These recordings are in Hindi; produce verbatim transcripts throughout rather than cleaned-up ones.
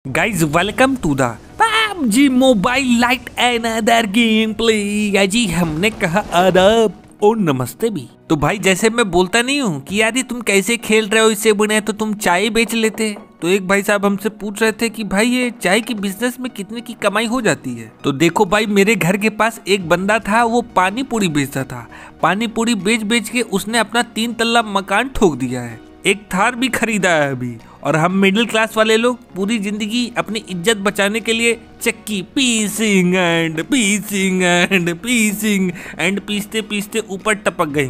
Guys, welcome to the PUBG mobile lite another game play. जी हमने कहा आदाब और नमस्ते भी। तो भाई जैसे मैं बोलता नहीं हूँ कि यार तुम कैसे खेल रहे हो, इससे बुने तो तुम चाय बेच लेते। तो एक भाई साहब हमसे पूछ रहे थे कि भाई ये चाय की बिजनेस में कितने की कमाई हो जाती है। तो देखो भाई, मेरे घर के पास एक बंदा था, वो पानी पूरी बेचता था। पानी पूरी बेच बेच के उसने अपना तीन तल्ला मकान ठोक दिया है, एक थार भी खरीदा है अभी। और हम मिडिल क्लास वाले लोग पूरी जिंदगी अपनी इज्जत बचाने के लिए चक्की पीसिंग एंड पीसिंग एंड पीसिंग एंड पीसते पीसते ऊपर टपक गए।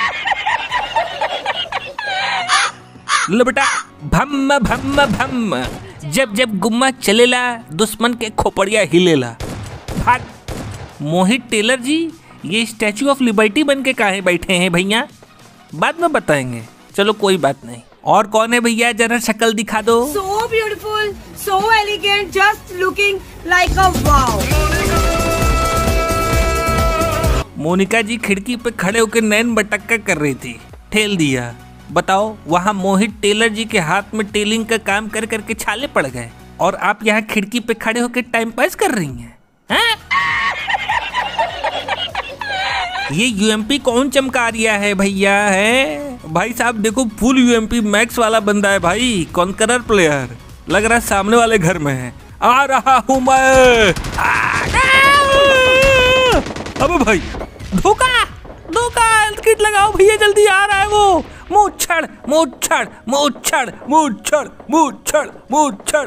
लो बेटा, भम भम भम, जब जब गुम्मा चलेला दुश्मन के खोपड़िया हिलेला। भाग। मोहित टेलर जी, ये स्टैचू ऑफ लिबर्टी बन के काहे बैठे हैं भैया? बाद में बताएंगे, चलो कोई बात नहीं। और कौन है भैया, जरा शक्ल दिखा दो। So beautiful, so elegant, just looking like a wow. Monika जी खिड़की पे खड़े होकर नैन बटक्का कर रही थी, ठेल दिया। बताओ, वहाँ मोहित टेलर जी के हाथ में टेलिंग का काम कर करके छाले पड़ गए और आप यहाँ खिड़की पे खड़े होकर टाइम पास कर रही हैं, हैं? ये यूएमपी कौन चमका रिया है भैया? है भाई साहब, देखो फुल यूएमपी मैक्स वाला बंदा है भाई, कॉन्करर प्लेयर। लग रहा है सामने वाले घर में है। आ रहा हूँ मैं। अबे भाई, धोखा धोखा, हेल्थ किट लगाओ भैया, जल्दी आ रहा है वो। मूछड़ मूछड़ मूछड़ मूछड़ मूछड़ मूछड़,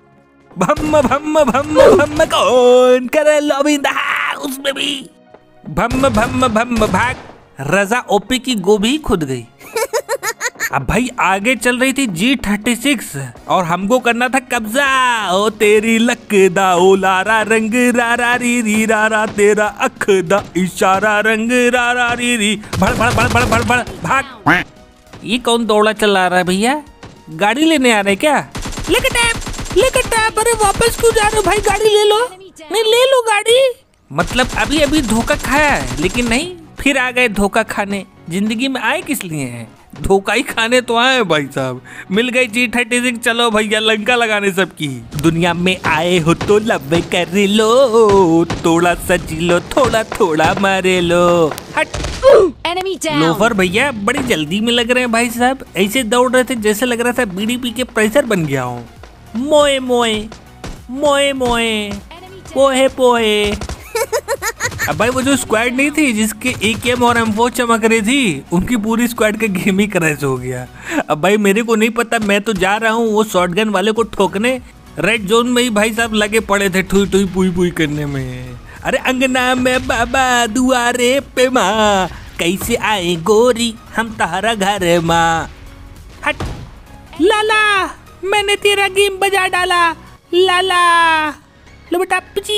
भम भम भम भम, कौन करे लोबिंदा उसमें भी भम भम भम। भाग। रजा ओपी की गोभी खुद गई। अब भाई आगे चल रही थी जी थर्टी सिक्स और हमको करना था कब्जा। ओ तेरी लकदा ओ लारा रंग रारा री री रारा, तेरा अख दा इशारा रंग रारा री री। भड़ भड़ भड़ भड़ भड़ भड़, भाग। ये कौन दौड़ा चला रहा है भैया? गाड़ी लेने आ रहे क्या? लेके टैप लेके टैप। अरे वापस क्यों जा रहे हो भाई? गाड़ी ले लो। नहीं, ले लो गाड़ी। मतलब अभी अभी धोखा खाया है, लेकिन नहीं, फिर आ गए धोखा खाने। जिंदगी में आए किस लिए हैं? धोखा ही खाने तो आए भाई साहब। मिल गई जी थर्टी सिक्स, चलो भैया लंका लगाने सबकी। दुनिया में आए हो तो लब कर लो, थोड़ा सा जी लो, थोड़ा थोड़ा मारे लो। हट। लोफर भैया बड़ी जल्दी में लग रहे हैं भाई साहब, ऐसे दौड़ रहे थे जैसे लग रहा था बीड़ी पी के प्रेशर बन गया हो। मोए मोए मोए मोए, पोहे पोहे। अब भाई वो जो स्क्वाड नहीं थी जिसके एकेएम और एम फोर चमक रही थी, उनकी पूरी स्क्वाड का गेम ही क्रैश हो गया। अब भाई मेरे को नहीं पता, मैं तो जा रहा हूँ वो शॉटगन वाले को ठोकने। रेड जोन में ही भाई साहब लगे पड़े थे ठुई ठुई पुई पुई करने में। अरे अंगना में बाबा दुआरे पे माँ, कैसे आए गोरी हम तारा घर माँ। हट। लाला, मैंने तेरा गेम बजा डाला। लाला लो बेटा,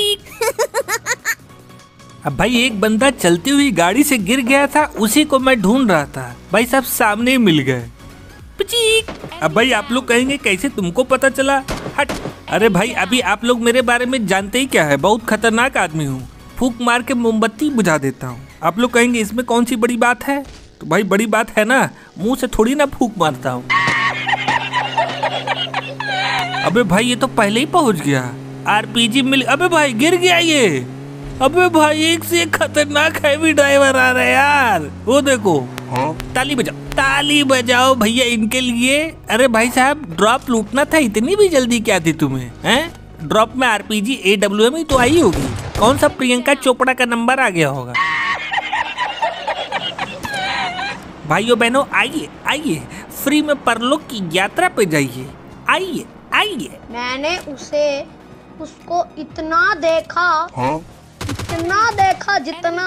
पिचीक। अब भाई एक बंदा चलती हुई गाड़ी से गिर गया था, उसी को मैं ढूंढ रहा था। भाई साहब सामने ही मिल गए। पिचीक। अब भाई आप लोग कहेंगे कैसे तुमको पता चला? हट। अरे भाई अभी आप लोग मेरे बारे में जानते ही क्या है, बहुत खतरनाक आदमी हूँ, फूंक मार के मोमबत्ती बुझा देता हूँ। आप लोग कहेंगे इसमें कौन सी बड़ी बात है? तो भाई बड़ी बात है ना, मुंह से थोड़ी ना फूंक मारता हूँ। अबे भाई ये तो पहले ही पहुंच गया। आरपीजी मिल। अबे भाई गिर गया ये। अबे भाई एक से एक खतरनाक हैवी ड्राइवर आ रहा है यार, वो देखो। हाँ? ताली बजाओ ताली बजाओ भैया इनके लिए। अरे भाई साहब ड्रॉप लूटना था, इतनी भी जल्दी क्या थी तुम्हें? हैं? ड्रॉप में आरपीजी एडब्ल्यूएम ही तो आई होगी। कौन सा प्रियंका चोपड़ा का नंबर आ गया होगा? भाइयों बहनों आइए आइए, फ्री में परलोक की यात्रा पे जाइए। आइए आइए। मैंने उसे उसको इतना देखा। हाँ? इतना देखा जितना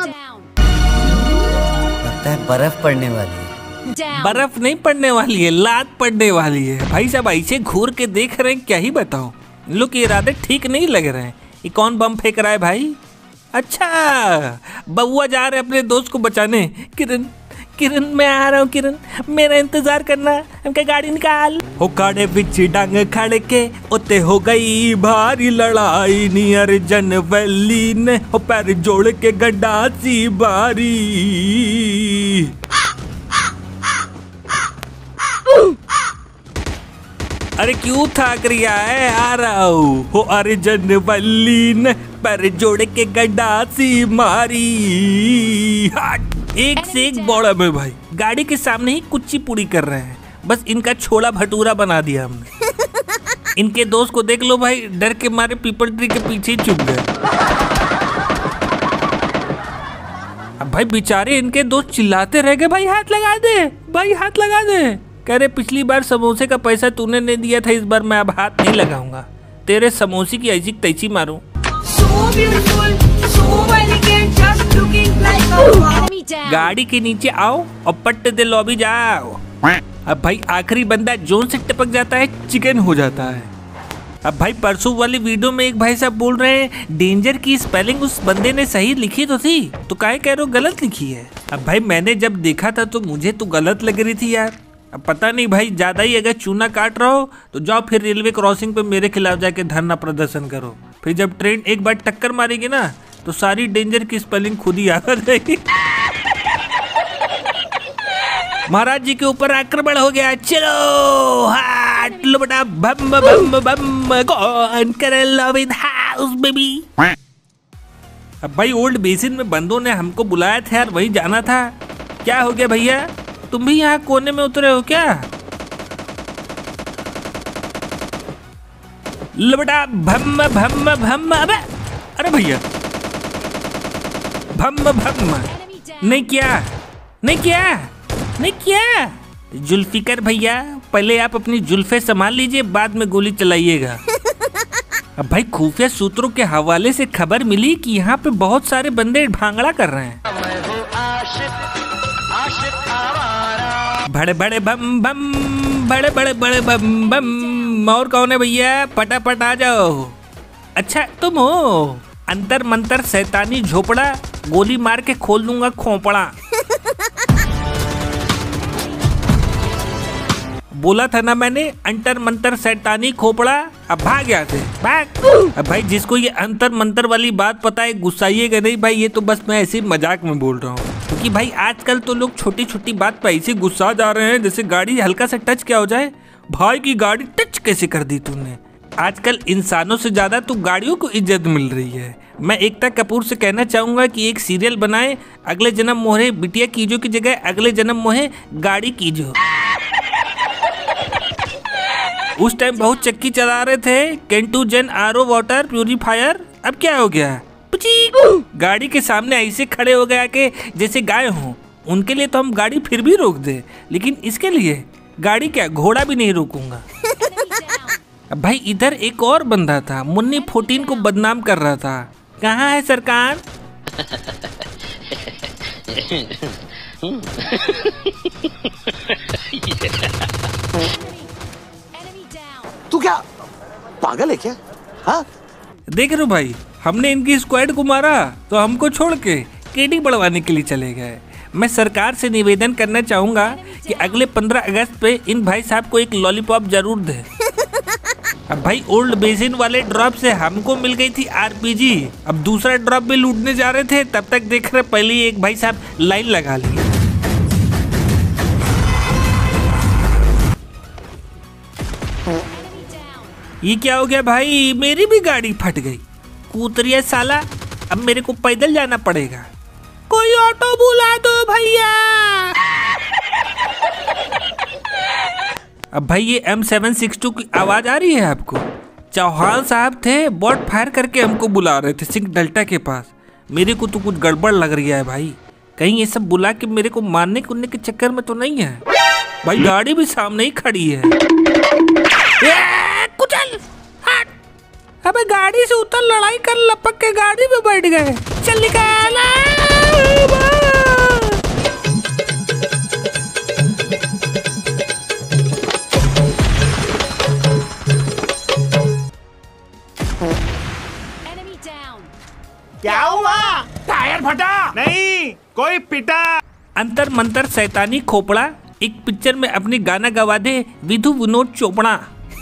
लगता है बर्फ पड़ने वाली है। बर्फ नहीं पड़ने वाली है, लात पड़ने वाली है। भाई साहब ऐसे घूर के देख रहे हैं, क्या ही बताओ। लोग ये इरादे ठीक नहीं लग रहे हैं। ये कौन बम फेंक रहा है भाई? अच्छा, बउआ जा रहे अपने दोस्त को बचाने। किरण किरण मैं आ रहा हूँ, किरण मेरा इंतजार करना, हमके गाड़ी निकाल। हो काड़े बिच डांग खड़ के उते हो गई भारी लड़ाई, नियर जन वैली ने हो पैर जोड़ के गड्ढा सी बारी। अरे क्यों थाक रिया है, आ रहा हूँ हो। अरे जनवल्ली ने पर जोड़ के गड्ढासी मारी। एक से एक बौड़ा में भाई, गाड़ी के सामने ही कुच्ची पूड़ी कर रहे हैं, बस इनका छोला भटूरा बना दिया हमने। इनके दोस्त को देख लो भाई, डर के मारे पीपल ट्री के पीछे ही छुप गए। अब भाई बेचारे इनके दोस्त चिल्लाते रह गए, भाई हाथ लगा दे, भाई हाथ लगा दे। कह रहे पिछली बार समोसे का पैसा तूने नहीं दिया था, इस बार मैं अब हाथ नहीं लगाऊंगा, तेरे समोसे की ऐसी तैसी मारूं। So beautiful, so elegant, just looking like a wow. गाड़ी के नीचे आओ और पट्टे दे लॉबी जाओ। अब भाई आखिरी बंदा जोन से टपक जाता है, चिकन हो जाता है। अब भाई परसों वाली वीडियो में एक भाई साहब बोल रहे हैं डेंजर की स्पेलिंग उस बंदे ने सही लिखी तो थी, तो काहे कह रहे हो गलत लिखी है। अब भाई मैंने जब देखा था तो मुझे तो गलत लग रही थी यार। अब पता नहीं भाई, ज्यादा ही अगर चूना काट रहा हो तो जाओ फिर रेलवे क्रॉसिंग पे मेरे खिलाफ जाके धरना प्रदर्शन करो। फिर जब ट्रेन एक बार टक्कर मारेगी ना तो सारी डेंजर की स्पेलिंग खुद ही याद आ जाएगी। महाराज जी के ऊपर आक्रमण हो गया, चलो हाथ लो बेटा, बम बम बम कौन करे लव इन हाउस बेबी। अब भाई ओल्ड बेसिन में बंदों ने हमको बुलाया था यार, वही जाना था। क्या हो गया भैया, तुम भी यहाँ कोने में उतरे हो क्या? लबड़ा भम भम भम। अबे अरे भैया भम भम, नहीं किया नहीं किया नहीं किया। जुल्फिकर भैया पहले आप अपनी जुल्फे संभाल लीजिए, बाद में गोली चलाइएगा। अब भाई खुफिया सूत्रों के हवाले से खबर मिली कि यहाँ पे बहुत सारे बंदे भांगड़ा कर रहे हैं। बड़े बड़े बम बम, बड़े बड़े बड़े बम बम। और कौन है भैया, फटाफट आ जाओ। अच्छा तुम हो, अंतर मंतर शैतानी झोपड़ा, गोली मार के खोल दूंगा खोपड़ा। बोला था ना मैंने, अंतर मंतर शैतानी खोपड़ा। अब भाग गया थे भाग। अब भाई जिसको ये अंतर मंतर वाली बात पता है गुस्साइएगा नहीं भाई, ये तो बस मैं ऐसे मजाक में बोल रहा हूँ। क्योंकि भाई आजकल तो लोग छोटी छोटी बात पर ऐसे गुस्सा जा रहे हैं, जैसे गाड़ी हल्का सा टच क्या हो जाए, भाई की गाड़ी टच कैसे कर दी तूने। आजकल इंसानों से ज्यादा तो गाड़ियों को इज्जत मिल रही है। मैं एकता कपूर से कहना चाहूंगा कि एक सीरियल बनाए, अगले जन्म मोहे बिटिया कीजो की जगह अगले जन्म मोहे गाड़ी कीजो। उस टाइम बहुत चक्की चला रहे थे, केंटू जेन आर ओ वाटर प्यूरिफायर। अब क्या हो गया, गाड़ी के सामने ऐसे खड़े हो गया कि जैसे गाय हो। उनके लिए तो हम गाड़ी फिर भी रोक दे, लेकिन इसके लिए गाड़ी क्या घोड़ा भी नहीं रोकूंगा। अब भाई इधर एक और बंदा था, मुन्नी फोर्टीन को बदनाम कर रहा था। कहाँ है सरकार? तू क्या पागल है क्या? हाँ देख रहे हो भाई, हमने इनकी स्क्वाड को मारा तो हमको छोड़ के केडी बढ़वाने के लिए चले गए। मैं सरकार से निवेदन करना चाहूंगा कि अगले पंद्रह अगस्त पे इन भाई साहब को एक लॉलीपॉप जरूर दे। अब भाई ओल्ड बेसिन वाले ड्रॉप से हमको मिल गई थी आरपीजी, अब दूसरा ड्रॉप भी लूटने जा रहे थे, तब तक देख रहे पहले ही एक भाई साहब लाइन लगा लिए। ये क्या हो गया भाई, मेरी भी गाड़ी फट गई। कूतरिया साला, अब मेरे को पैदल जाना पड़ेगा। कोई ऑटो बुला दो भैया। अब भाई ये एम सेवन सिक्स टू की आवाज आ रही है आपको? चौहान साहब थे, बॉट फायर करके हमको बुला रहे थे सिंह डल्टा के पास। मेरे को तो कुछ गड़बड़ लग रही है भाई, कहीं ये सब बुला के मेरे को मारने कुरने के चक्कर में तो नहीं है। भाई गाड़ी भी सामने ही खड़ी है। कुचल हट। अबे गाड़ी से उतर, लड़ाई कर, लपक के गाड़ी में बैठ गए। चल निकाल। क्या हुआ? टायर फटा? नहीं, कोई पिटा। अंतर मंतर शैतानी खोपड़ा एक पिक्चर में अपनी गाना गवा दे विधु विनोद चोपड़ा।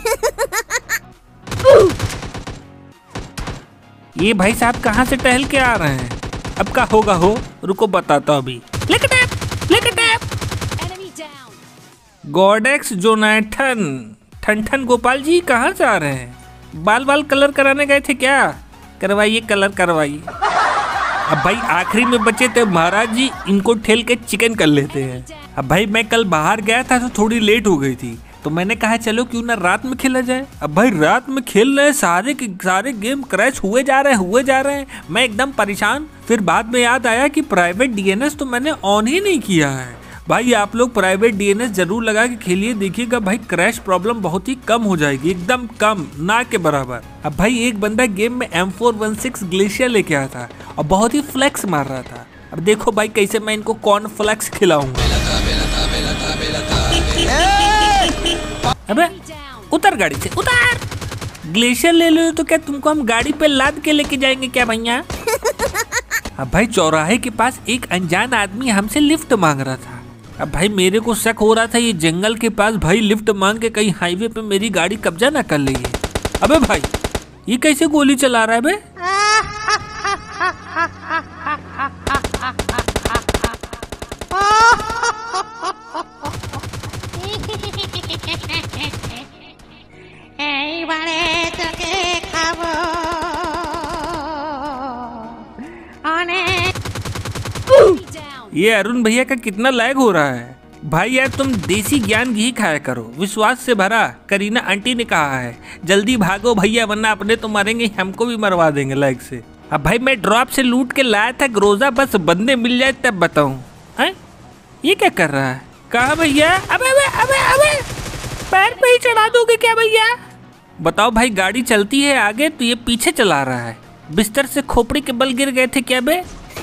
ये भाई साहब कहाँ से टहल के आ रहे हैं? अब का होगा हो, रुको बताता हूँ अभी। गॉडेक्स जोनाथन ठन ठन गोपाल जी कहाँ जा रहे हैं? बाल बाल कलर कराने गए थे क्या? करवाइए कलर करवाइए। अब भाई आखिरी में बचे थे महाराज जी, इनको ठेल के चिकन कर लेते हैं। अब भाई मैं कल बाहर गया था तो थोड़ी लेट हो गई थी, तो मैंने कहा चलो क्यों ना रात में खेला जाए। अब भाई रात में खेल रहे हैं, सारे के सारे गेम क्रैश हुए जा रहे हैं हुए जा रहे हैं मैं एकदम परेशान। फिर बाद में याद आया कि प्राइवेट डीएनएस तो मैंने ऑन ही नहीं किया है। भाई आप लोग प्राइवेट डीएनएस जरूर लगा के खेलिए, देखिएगा भाई क्रैश प्रॉब्लम बहुत ही कम हो जाएगी, एकदम कम, ना के बराबर। अब भाई एक बंदा गेम में M four one six glacier लेके आया था और बहुत ही फ्लेक्स मार रहा था। अब देखो भाई कैसे मैं इनको कॉर्न फ्लेक्स खिलाऊंगा। अबे उतर गाड़ी से उतर। ग्लेशियर ले लो तो क्या तुमको हम गाड़ी पे लाद के लेके जाएंगे क्या भैया? अब भाई चौराहे के पास एक अनजान आदमी हमसे लिफ्ट मांग रहा था। अब भाई मेरे को शक हो रहा था ये जंगल के पास भाई लिफ्ट मांग के कहीं हाईवे पे मेरी गाड़ी कब्जा ना कर ले। अबे भाई ये कैसे गोली चला रहा है बे? ये अरुण भैया का कितना लैग हो रहा है भाई। यार तुम देसी ज्ञान घी खाया करो, विश्वास से भरा। करीना आंटी ने कहा है जल्दी भागो भैया वरना अपने तो मरेंगे, हमको भी मरवा देंगे लैग से। अब भाई मैं ड्रॉप से लूट के लाया था ग्रोजा, बस बंदे मिल जाए तब बताऊं। हैं ये क्या कर रहा है? कहा भैया? अबे अबे अबे अबे पैर पे ही चढ़ा दोगे क्या भैया? बताओ भाई गाड़ी चलती है आगे तो ये पीछे चला रहा है। बिस्तर से खोपड़ी के बल गिर गए थे क्या बे?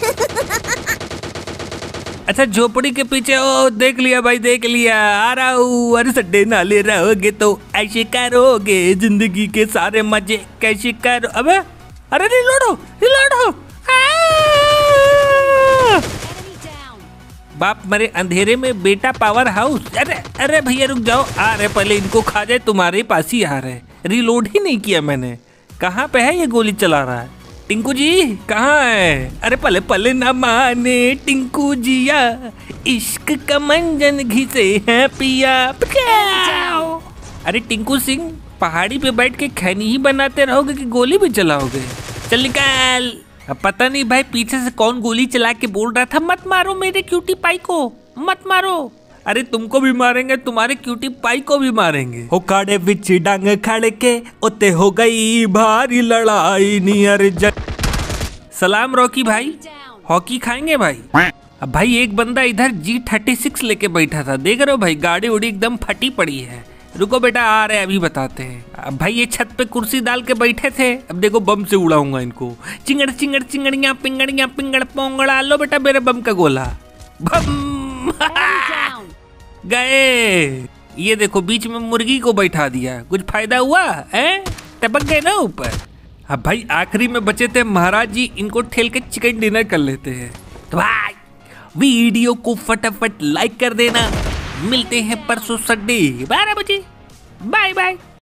अच्छा झोपड़ी के पीछे, ओ देख लिया भाई देख लिया, आ रहा हूँ। अरे सड्डे नाले रहोगे तो ऐसे करोगे, जिंदगी के सारे मजे कैसे करो। अबे अरे रिलोड हो रिलोड हो। बाप मरे अंधेरे में बेटा पावर हाउस। अरे अरे भैया रुक जाओ, आ रहे पहले इनको खा जाए, तुम्हारे पास ही आ रहे। रिलोड ही नहीं किया मैंने। कहाँ पे है ये गोली चला रहा है? टिंकू जी कहाँ है? अरे पले पले ना माने टिंकू जिया, इश्क का मंजन घिसे है पिया। अरे टिंकू सिंह पहाड़ी पे बैठ के खैनी ही बनाते रहोगे कि गोली भी चलाओगे? चल निकाल। अब पता नहीं भाई पीछे से कौन गोली चला के बोल रहा था मत मारो मेरे क्यूटी पाई को, मत मारो। अरे तुमको भी मारेंगे, तुम्हारे क्यूटी पाई को भी मारेंगे। हो काड़े बिच डांग खड़ के ओते हो गई भारी लड़ाई नियर जन। सलाम रॉकी भाई, हॉकी खाएंगे भाई? अब भाई एक बंदा इधर जी थर्टी सिक्स लेके बैठा था, देख रहे हो भाई गाड़ी उड़ी एकदम फटी पड़ी है। रुको बेटा आ रहे अभी बताते हैं। अब भाई ये छत पे कुर्सी डाल के बैठे थे, अब देखो बम से उड़ाऊंगा इनको। चिंगड़ चिंगड़ चिंगड़िया पिंगड़िया पिंगड़ पोंगड़ा। लो बेटा मेरे बम का गोला। बम गए। ये देखो बीच में मुर्गी को बैठा दिया, कुछ फायदा हुआ है? टपक गए ना ऊपर। अब भाई आखिरी में बचे थे महाराज जी, इनको ठेल के चिकन डिनर कर लेते हैं। तो भाई वीडियो को फटाफट लाइक कर देना। मिलते हैं परसों संडे बारह बजे। Bye bye.